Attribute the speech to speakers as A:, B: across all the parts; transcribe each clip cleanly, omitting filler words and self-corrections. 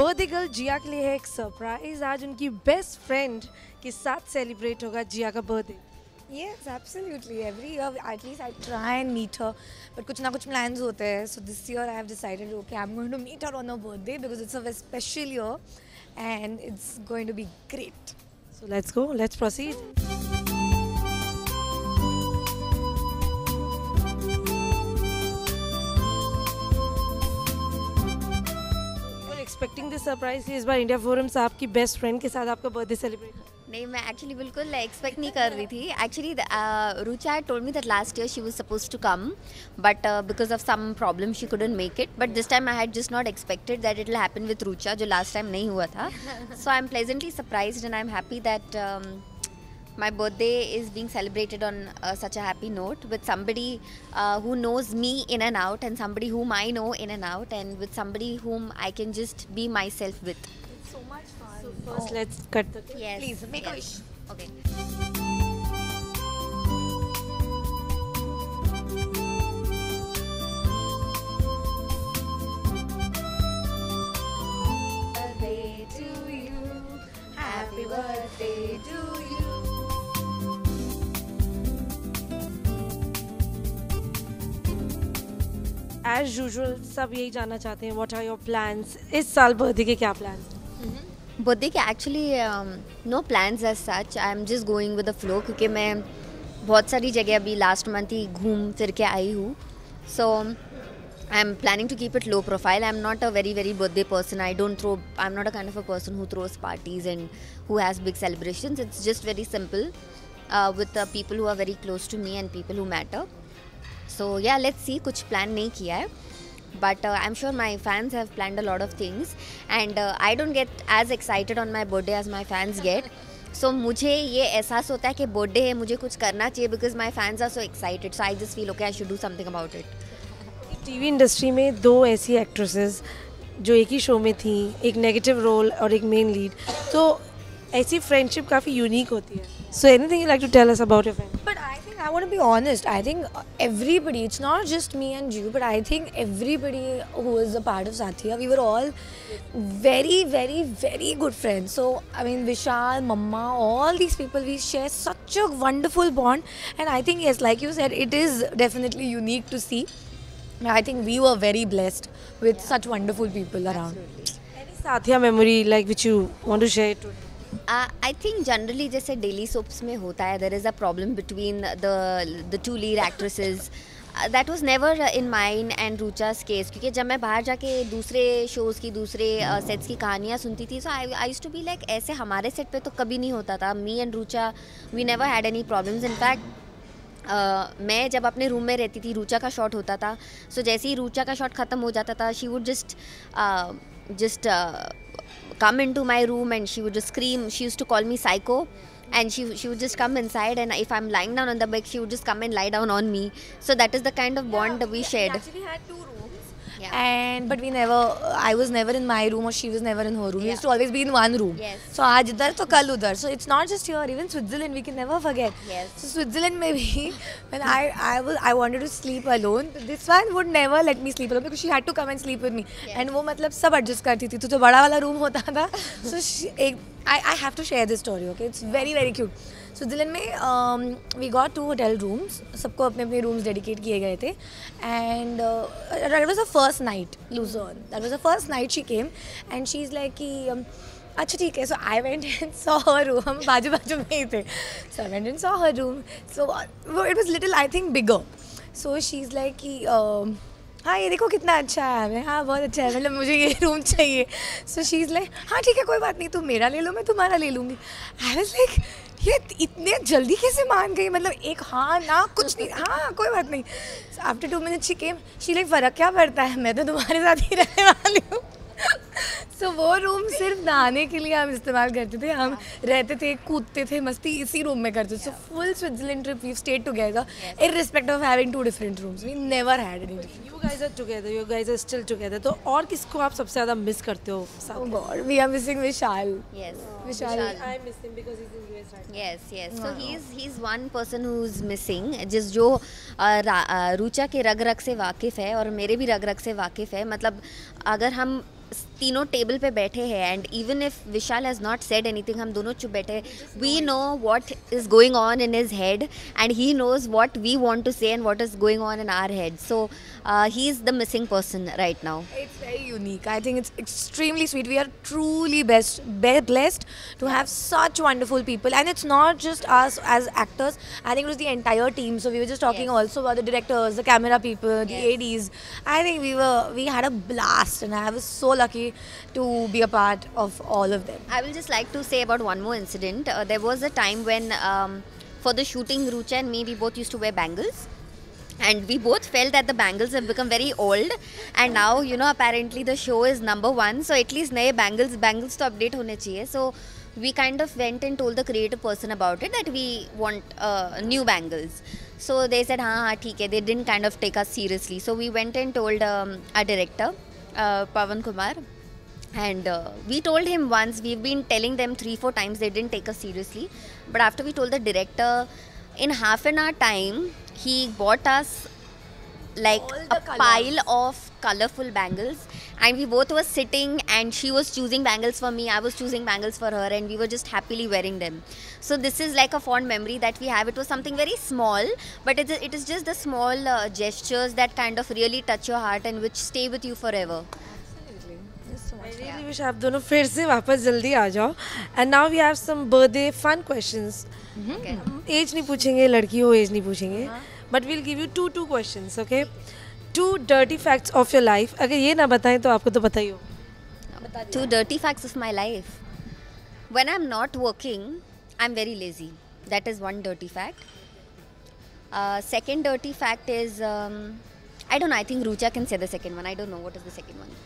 A: Birthday girl जिया के लिए है एक सरप्राइज। आज उनकी बेस्ट फ्रेंड के साथ सेलिब्रेट होगा जिया का birthday.
B: Yes, absolutely. Every year, at least I try and meet her. But कुछ ना कुछ plans होते हैं. So this year I have decided, okay, I'm going to meet her on her birthday because it's a very special year, and it's going to be great.
A: So let's go. Let's proceed. You're expecting this surprise कि इस बार India forum से आपकी best friend के साथ आपका birthday celebrate.
C: नहीं, मैं actually बिल्कुल एक्सपेक्ट नहीं कर रही थी. Actually Rucha had told me that last year she was supposed to come, but because of some problem she couldn't make it. But this time I had just not expected that it will happen with Rucha, जो last time नहीं हुआ था. So I'm pleasantly surprised and I'm happy that my birthday is being celebrated on such a happy note with somebody who knows me in and out, and somebody whom I know in and out, and with somebody whom I can just be myself with.
B: So much fun.
A: So first let's cut the cake.
C: Yes.
B: Please make a wish.
C: Okay.
B: Birthday to you. Happy birthday to you.
A: As usual सब यही जानना चाहते हैं what are your plans? इस साल birthday के क्या plans?
C: Birthday के actually no plans as such. I am just going with the flow, क्योंकि मैं बहुत सारी जगह अभी लास्ट मंथ ही घूम फिर के आई हूँ. So I am planning to keep it low profile. I am not a very birthday person. I am not a kind of a person who throws parties and who has big celebrations. It's just very simple with people who are very close to me and people who matter. So yeah, let's सी. कुछ plan नहीं किया है, but I'm sure my fans have planned a lot of things, and I don't get as excited on my birthday as my fans get. So मुझे ये एहसास होता है कि बर्थडे है, मुझे कुछ करना चाहिए because my fans are so excited. So I just feel okay, I should do something about it.
A: TV industry में दो ऐसी एक्ट्रेसेस जो एक ही शो में थी, एक नेगेटिव रोल और एक मेन लीड, तो ऐसी फ्रेंडशिप काफ़ी यूनिक होती है. So anything you like to tell us about your friend?
B: But I think I want to be honest. I think everybody, it's not just me and you, but I think everybody who is a part of Satya, we were all very good friends. So I mean, Vishal, Mamma, all these people, we share such a wonderful bond, and I think yes, like you said, it is definitely unique to see. I think we were very blessed with such wonderful people around.
A: Any Satya memory like which you want to share today?
C: I think generally जैसे daily soaps में होता है, there is a problem between the two lead actresses. That was never in mine and Rucha's case, क्योंकि जब मैं बाहर जाके दूसरे शोज़ की, दूसरे सेट्स की कहानियाँ सुनती थी, so I used to be like, ऐसे हमारे सेट पे तो कभी नहीं होता था. Me and Rucha, we never had any problems. In fact मैं जब अपने रूम में रहती थी, रूचा का शॉट होता था, सो जैसे ही रूचा का शॉट ख़त्म हो जाता था, she would just come into my room and she would just scream. She used to call me psycho, and she would just come inside, and if I'm lying down on the bed, she would just come and lie down on me. So that is the kind of bond we shared.
B: We actually had 2 rooms.
C: Yeah.
B: But we never, I was never in my room or she was never in her room. We used to always be in one room.
C: Yes.
B: So aaj idhar to kal udhar. So it's not just here, even Switzerland we can never forget.
C: Yes.
B: So Switzerland maybe when I wanted to sleep alone, this one would never let me sleep alone because she had to come and sleep with me.
C: Yes.
B: And वो मतलब सब adjust करती थी. तो जो बड़ा वाला room होता था, so I have to share this story, okay? It's very cute. Switzerland में we got 2 hotel rooms. सबको अपने अपने rooms dedicate किए गए थे. And that was the first night, Luzon. That was the first night she came, and she's like कि अच्छा ठीक है. So I went and saw her room. हम बाजू में ही थे. So I went and saw her room. So it was little, I think, bigger. So she's like कि हाँ ये देखो कितना अच्छा है. मैं हाँ बहुत अच्छा है, मतलब मुझे ये रूम चाहिए. So she's like हाँ ठीक है कोई बात नहीं, तुम मेरा ले लो, मैं तुम्हारा ले लूँगी. I was like ये इतने जल्दी कैसे मान गई, मतलब एक हाँ ना कुछ नहीं, हाँ कोई बात नहीं. After 2 minutes she came, she like फ़र्क क्या पड़ता है, मैं तो तुम्हारे साथ ही रहने वाली हूँ. सो वो रूम सिर्फ नहाने के लिए हम इस्तेमाल करते थे. हम रहते थे, कूदते थे, मस्ती इसी रूम में करते थे. So full Switzerland trip we stayed together irrespective of having 2 different rooms. We never had any different.
A: You guys are together. You guys are still together. तो और किसको आप सबसे ज़्यादा मिस करते हो?
B: Oh God, we are missing Vishal.
C: Yes.
B: Vishal.
A: I miss him because he's in US right now.
C: Yes. So he's one person who's missing, जिस जो रुचा के रग रग से वाकिफ़ है और मेरे भी रग रग से वाकिफ़ है. मतलब अगर हम तीनों टेबल पे बैठे हैं and even if Vishal has not said anything, हम दोनों चुप बैठे, we know what is going on in his head and he knows what we want to say and what is going on in our head. So he is the missing person right now.
B: It's very unique. I think it's extremely sweet. We are truly blessed to have such wonderful people, and it's not just us as actors. I think it was the entire team. So we were just talking
C: Yes.
B: also about the directors, the camera people, the
C: Yes.
B: ADs. I think we had a blast, and I was so lucky to be a part of all of them.
C: I will just like to say about one more incident. There was a time when for the shooting, Rucha and me, we both used to wear bangles. And we both felt that the bangles have become very old. And now, you know, apparently the show is #1. So at least नए bangles तो update होने चाहिए. So we kind of went and told the creative person about it that we want new bangles. So they said, हाँ ठीक है. They didn't kind of take us seriously. So we went and told our director, Pawan Kumar. And we told him once, we've been telling them 3-4 times, they didn't take us seriously. But after we told the director, in half an hour time, he bought us like
B: All
C: a
B: the colours.
C: pile of colorful bangles, and we both were sitting and she was choosing bangles for me, I was choosing bangles for her, and we were just happily wearing them. So this is like a fond memory that we have. It was something very small, but it is just the small gestures that kind of really touch your heart and which stay with you forever.
A: I really wish आप दोनों फिर से वापस जल्दी आ जाओ. And now we have some birthday fun questions.
C: Okay.
A: Age नहीं पूछेंगे, लड़की हो एज नहीं पूछेंगे, but will give you two questions. Okay, 2 dirty facts of your life. अगर ये ना बताएं तो आपको तो पता ही हो.
C: 2 dirty facts of my life. When I'm not working, I'm very lazy. That is one dirty fact. Second dirty fact is, I don't know, I think Rucha can say the second one. I don't know what is the second one.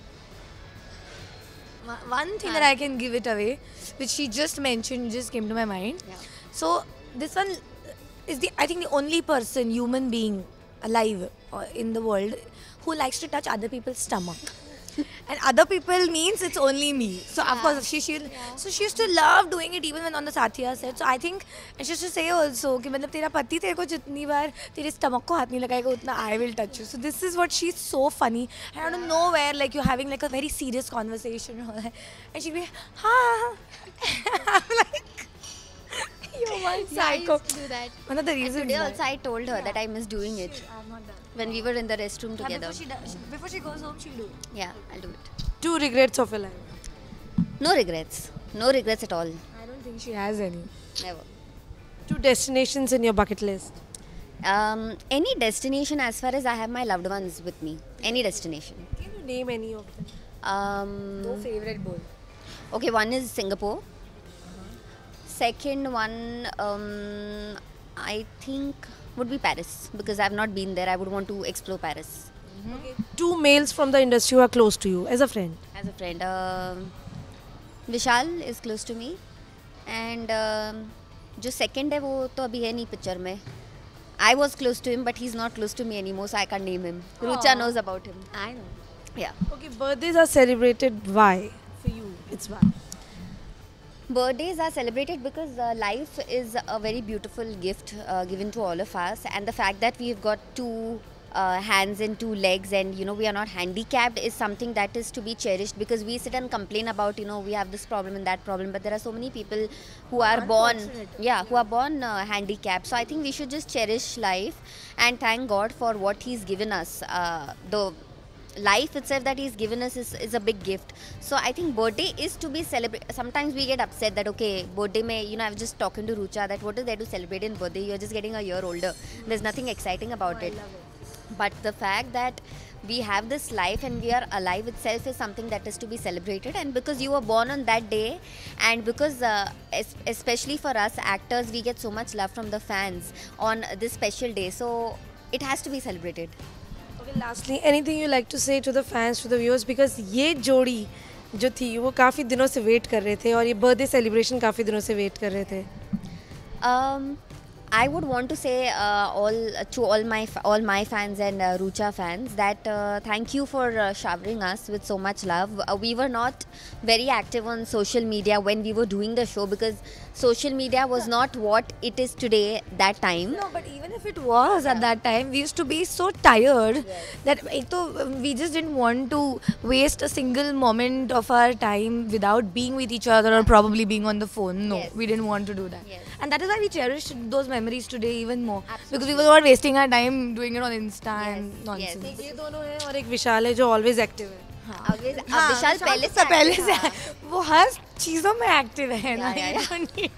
B: One thing that I can give it away, which she just mentioned, just came to my mind.
C: Yeah.
B: So this one is I think the only person, human being alive in the world who likes to touch other people's stomach. And other people means it's only me. So of course she used to love doing it even when on the Satya set. So I think, and she used to say also कि मतलब तेरा पति तेरे को जितनी बार तेरे stomach को हाथ नहीं लगाएगा उतना I will touch you. So this is what she's so funny. And I don't know where like you're having like a very serious conversation and she'll be I'm like you're one psycho.
C: do that.
B: One of the reasons
C: Today
B: why.
C: also I told her that I miss doing it
B: I have not done.
C: when we were in the restroom together.
B: Before she goes home, she'll do it.
C: Yeah, I'll do it.
A: 2 regrets of your life.
C: No regrets. No regrets at all.
B: I don't think she has any.
C: Never.
A: 2 destinations in your bucket list.
C: Any destination as far as I have my loved ones with me. Any destination.
A: Can you name any of them?
B: No favorite bowl.
C: Okay, one is Singapore. Second one, I think would be Paris because I have not been there. I would want to explore Paris.
A: Okay. 2 males from the industry who are close to you as a friend.
C: As a friend, Vishal is close to me, and जो second है वो तो अभी है नहीं picture में. I was close to him, but he's not close to me anymore, so I can't name him. Rucha knows about him.
B: I know.
C: Yeah.
A: Okay, birthdays are celebrated. Why? For you, it's why.
C: Birthdays are celebrated because life is a very beautiful gift given to all of us, and the fact that we've got 2 hands and 2 legs, and you know we are not handicapped is something that is to be cherished, because we sit and complain about, you know, we have this problem and that problem, but there are so many people who are born handicapped. So I think we should just cherish life and thank God for what He's given us. The life itself that He's given us is a big gift. So I think birthday is to be celebrated. Sometimes we get upset that okay, birthday may, you know, I was just talking to Rucha that what is there to celebrate in birthday? You're just getting a year older. There's nothing exciting about it. But the fact that we have this life and we are alive itself is something that is to be celebrated. And because you were born on that day, and because especially for us actors, we get so much love from the fans on this special day, so it has to be celebrated.
A: Okay, lastly, anything you like to say to the fans, to the viewers, because ये जोड़ी जो थी वो काफ़ी दिनों से wait कर रहे थे और ये बर्थडे सेलिब्रेशन काफ़ी दिनों से वेट कर रहे थे.
C: I would want to say all my fans and Rucha fans that thank you for showering us with so much love. We were not very active on social media when we were doing the show because social media was not what it is today that time.
B: No, but even if it was at that time, we used to be so tired that we just didn't want to waste a single moment of our time without being with each other or probably being on the phone. No,
C: Yes.
B: we didn't want to do that.
C: Yes.
B: And that is why we cherish those memories today even more. Because we were not wasting our time doing it on Insta and
C: Yes,
B: nonsense.
C: yes.
A: ये दोनों हैं और एक विशाल है जो always active है.
C: Always,
B: हाँ,
C: विशाल पहले से
B: पहले
C: active
B: से
C: था.
B: वो हर चीजों में एक्टिव है ना.
C: Yeah, yeah,
B: You don't need-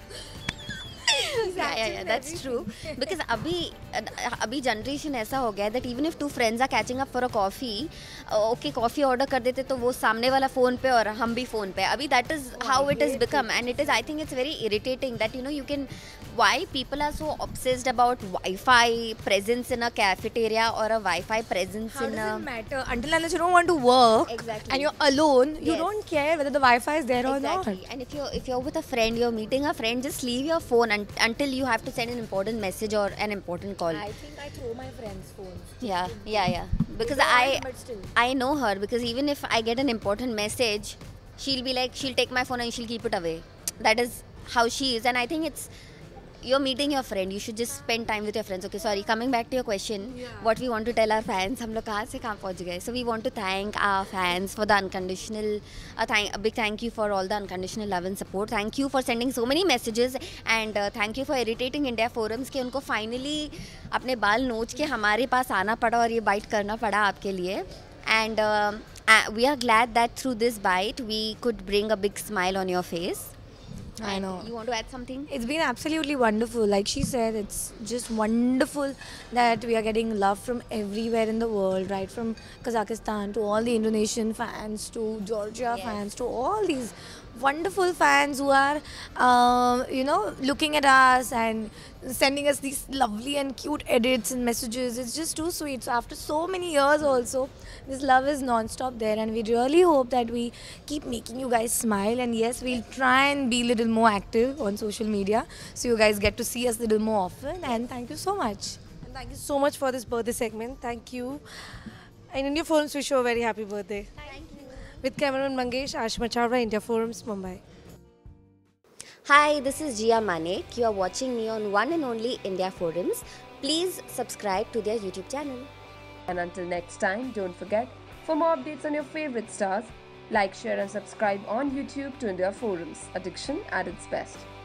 C: Yeah, that's true. Because अभी जनरेशन ऐसा हो गया है that even if two friends are catching up for a coffee, okay coffee order कर देते तो वो सामने वाला phone पे और हम भी phone पे. अभी that is how it has become, and it is, I think it's very irritating that you can, why people are so obsessed about Wi-Fi presence in a cafeteria or a Wi-Fi presence
B: How
C: in
B: does
C: a.
B: it matter? Until unless you don't want to work
C: Exactly.
B: and you're alone, you
C: Yes.
B: don't care whether the Wi-Fi is there or not.
C: Exactly. And if you're with a friend, you're meeting a friend, just leave your phone until you have to send an important message or an important call.
B: I think I throw my friends' phones.
C: Yeah. Because
B: But still.
C: I know her, because even if I get an important message, she'll be like, she'll take my phone and she'll keep it away. That is how she is, and I think you're meeting your friend, you should just spend time with your friends. Okay, sorry, coming back to your question, what we want to tell our fans, हम लोग कहाँ से कहाँ पहुँच गए. So we want to thank our fans for the unconditional, a big thank you for all the unconditional love and support. Thank you for sending so many messages, and thank you for irritating India forums कि उनको finally अपने बाल नोच के हमारे पास आना पड़ा और ये bite करना पड़ा आपके लिए. And we are glad that through this bite we could bring a big smile on your face.
B: I know.
C: You want to add something?
B: It's been absolutely wonderful. Like she said, it's just wonderful that we are getting love from everywhere in the world, right from Kazakhstan to all the Indonesian fans to Georgia fans to all these wonderful fans who are, looking at us and sending us these lovely and cute edits and messages. It's just too sweet. So after so many years also, this love is non-stop there, and we really hope that we keep making you guys smile. And yes, we'll try and be a little more active on social media so you guys get to see us a little more often. And thank you so much.
A: And thank you so much for this birthday segment. Thank you. And India Forums wish you a very happy birthday.
C: Thank you.
A: With cameraman Mangesh, Ashma Chawra, India Forums, Mumbai.
C: Hi, this is Jia Manek. You are watching me on one and only India Forums. Please subscribe to their YouTube channel.
D: And until next time, don't forget, for more updates on your favorite stars, like, share and subscribe on YouTube to India Forums. Addiction at its best.